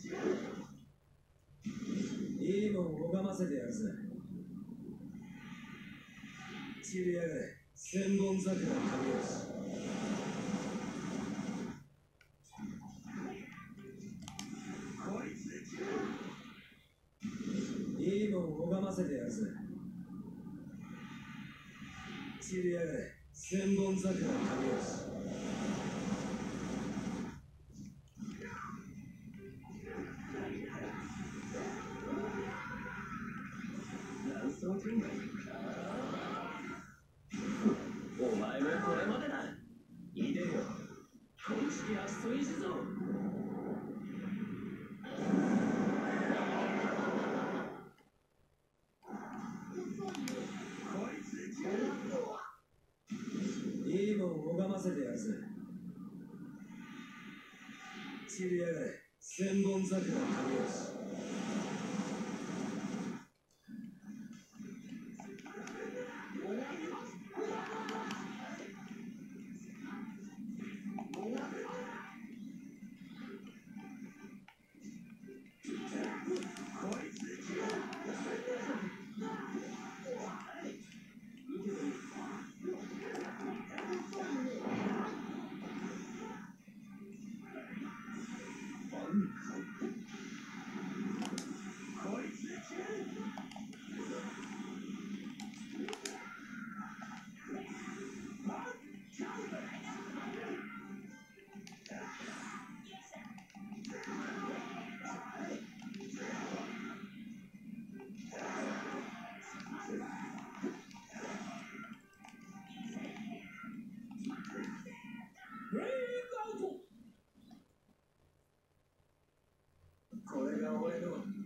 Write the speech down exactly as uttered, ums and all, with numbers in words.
いいもん拝ませてやるぜ。散りやがれ、千本桜神吉。いいもん拝ませてやるぜ。散りやがれ、千本桜神吉。 お前もこれまでだ。いでよ。公式アストイズぞ。 いいもん拝ませてやるぜ。散りやがれ、千本桜神吉。これが俺の